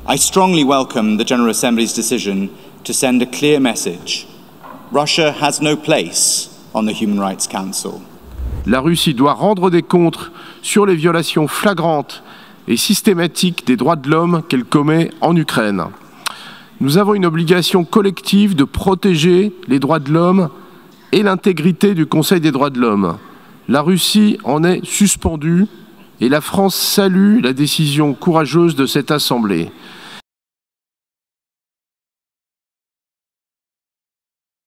I strongly welcome the General Assembly's decision to send a clear message. Russia has no place on the Human Rights Council. La Russie doit rendre des comptes sur les violations flagrantes et systématiques des droits de l'homme qu'elle commet en Ukraine. Nous avons une obligation collective de protéger les droits de l'homme et l'intégrité du Conseil des droits de l'homme. La Russie en est suspendue et la France salue la décision courageuse de cette Assemblée.